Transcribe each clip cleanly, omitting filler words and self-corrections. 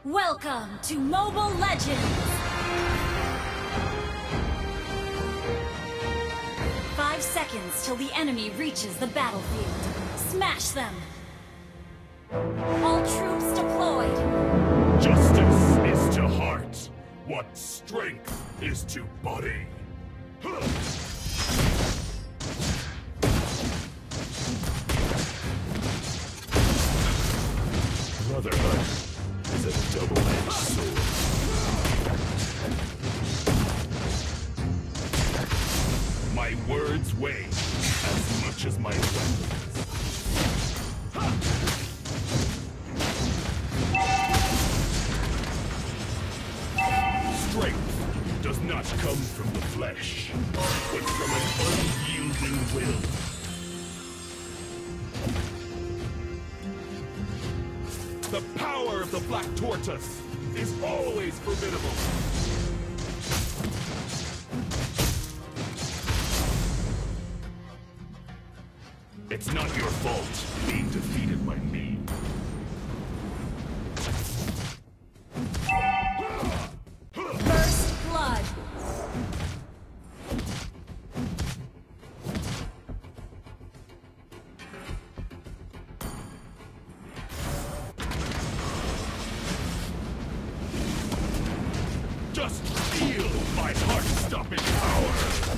Welcome to Mobile Legends! 5 seconds till the enemy reaches the battlefield. Smash them! All troops deployed! Justice is to heart what strength is to body. Brotherhood is a double-edged sword. My words weigh as much as my weapons. Strength does not come from the flesh, but from an unyielding will. The power of the Black Tortoise is always formidable. It's not your fault being defeated by me. First blood! Just feel my heart-stopping power!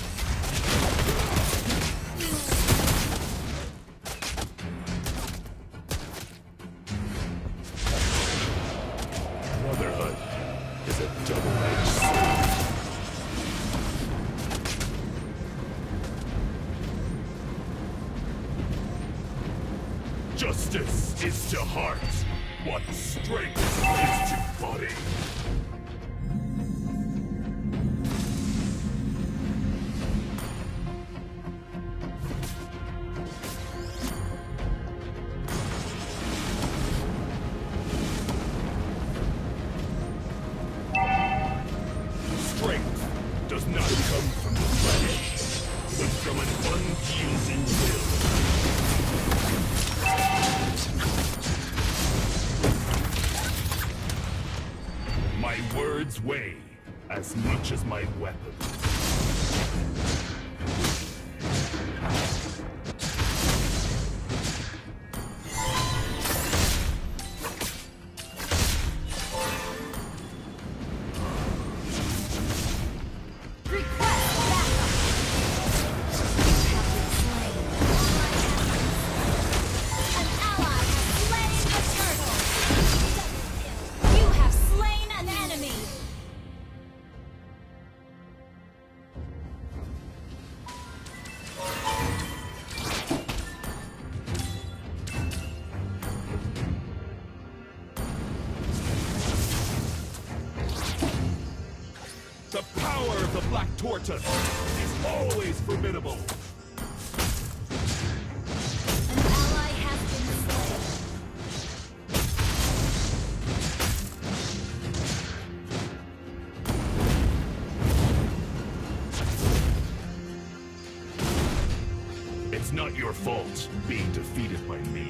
Brotherhood is a double-edged sword. Justice is to heart what strength is to body. Strength does not come from the flesh, but from an unyielding will. My words weigh as much as my weapons. The power of the Black Tortoise is always formidable. An ally has been slain. It's not your fault being defeated by me.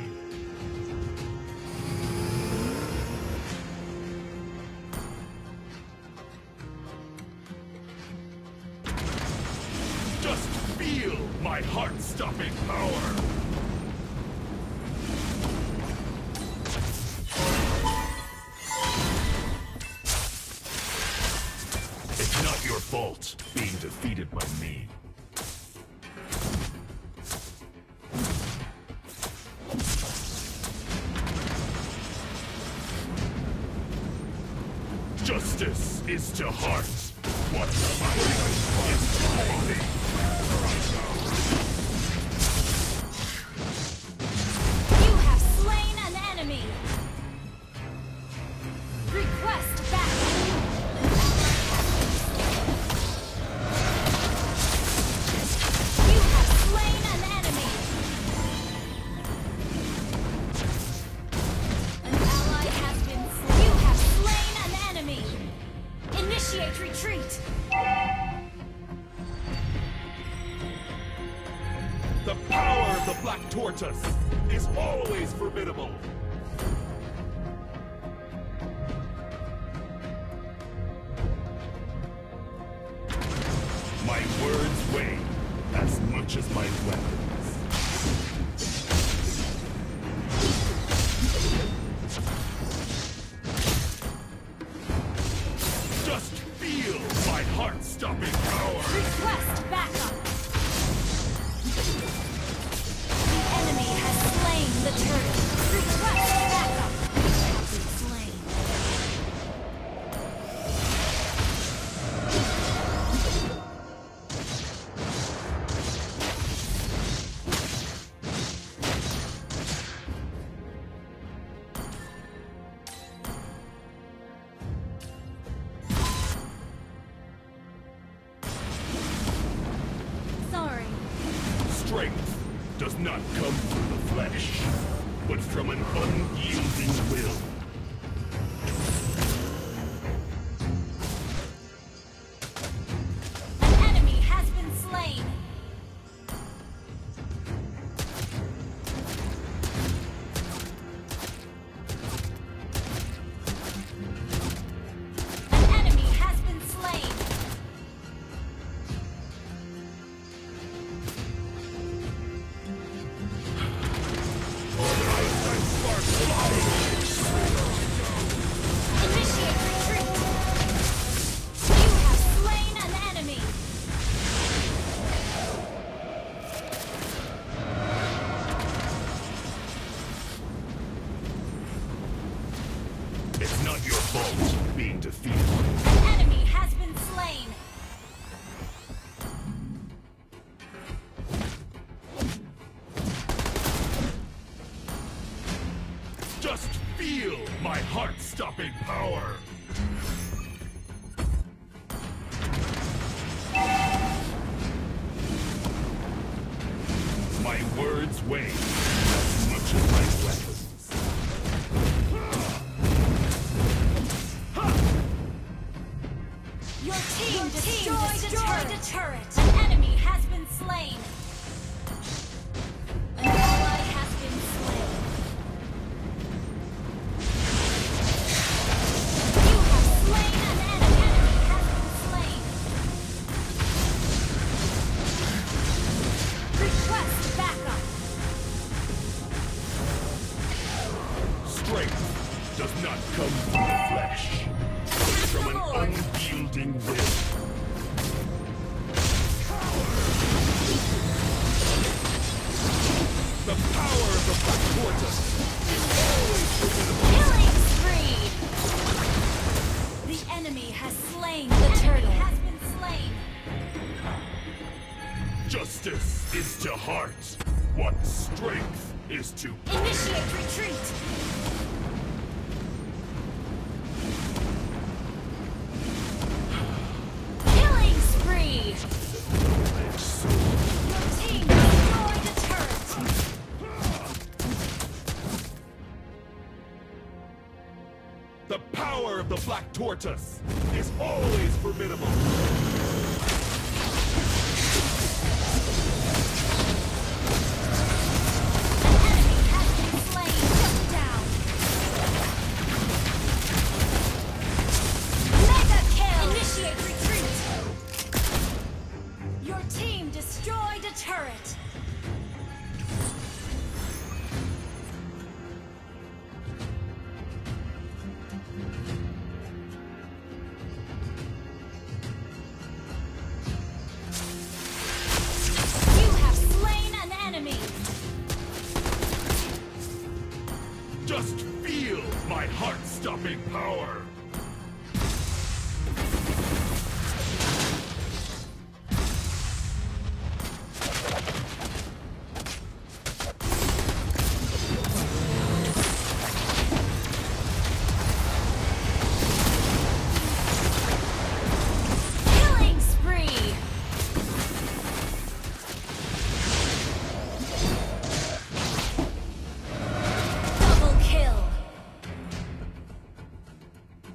Just feel my heart-stopping power! It's not your fault being defeated by me. Justice is to heart what fire is to body. You have slain an enemy! Request backup! You have slain an enemy! An ally has been slain. You have slain an enemy! Initiate retreat! The power of the Black Tortoise is always formidable. much as my weapons. Just feel my heart-stopping power! Request backup! The enemy has slain the turtle. Request backup! Slain. Sorry. Strength does not come from the flesh, but from an unyielding will. An enemy has been slain. An enemy has been slain. Initiate retreat. You have slain an enemy. It's not your fault being defeated. An enemy has been slain. Just feel my heart-stopping power! My words weigh as much as my weapons. Your team destroyed a turret. An enemy has been slain. An ally has been slain. You have slain an enemy. An enemy has been slain. Request backup. Strength does not come from the flesh, but from an unyielding will. The power of the Black Tortoise is always formidable. Killing spree. The enemy has slain the turtle. Has been slain. Justice is to heart what strength is to Initiate retreat. Killing spree. Your team destroyed a turret. The power of the Black Tortoise is always formidable. An enemy has been slain. Shut down. Mega kill. Initiate retreat. Your team destroyed a turret. You have slain an enemy. Just feel my heart-stopping power. Killing spree. Double kill.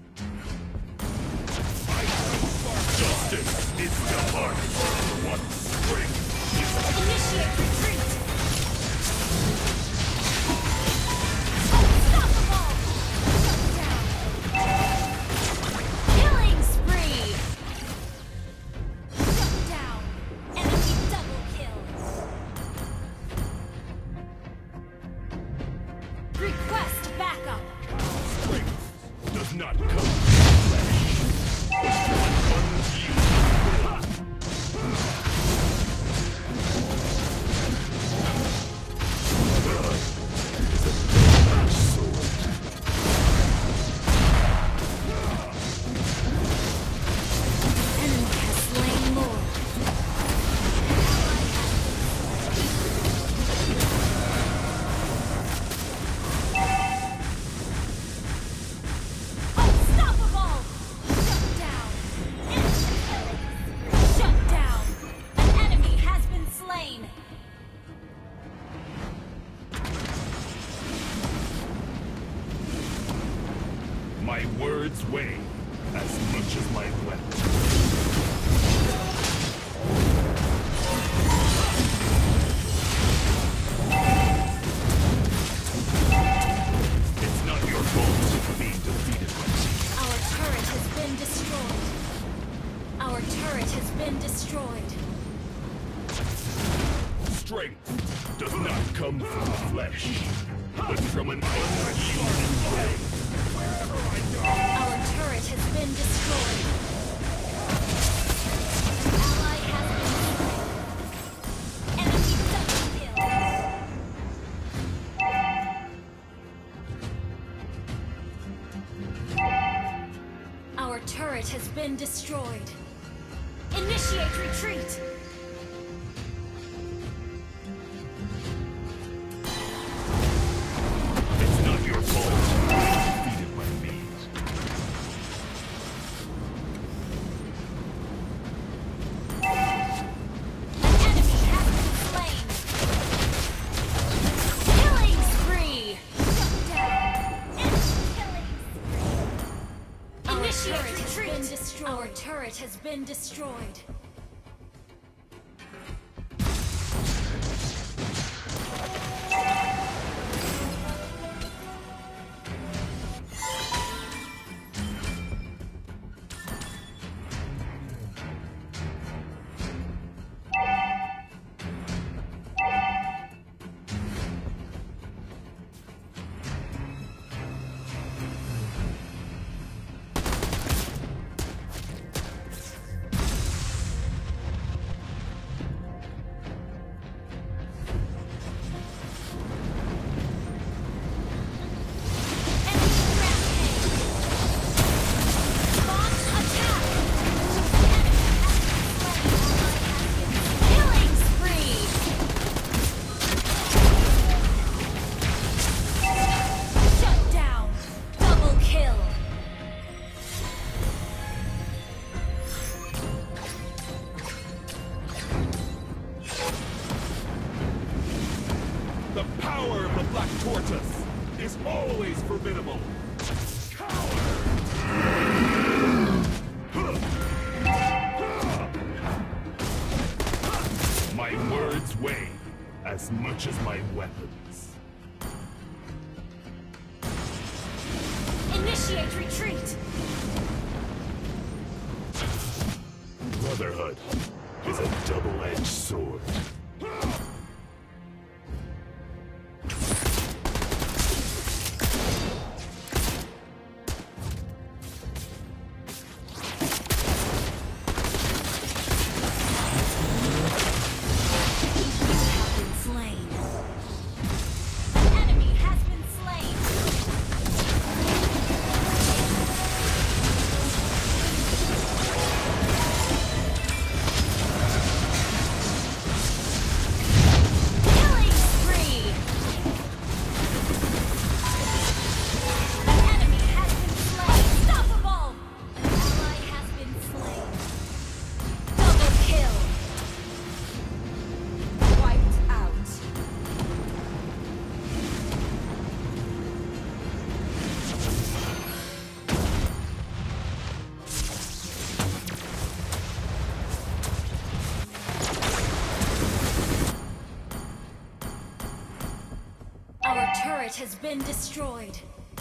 Request backup. Strength does not come from the flesh, but from an unyielding will. My words weigh as much as my weapon. It's not your fault for being defeated by me. Our turret has been destroyed. Our turret has been destroyed. Strength does not come from the flesh, but from an unyielding will. Our turret has been destroyed. An ally has been slain. Enemy double kill. Our turret has been destroyed. Initiate retreat. It's not your fault. Our turret has been destroyed. The power of the Black Tortoise is always formidable. Coward! My words weigh as much as my weapons. Initiate retreat! Brotherhood is a double-edged sword. Our turret has been destroyed.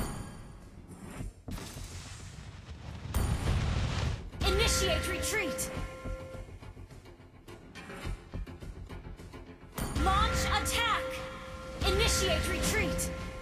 Initiate retreat! Launch attack! Initiate retreat!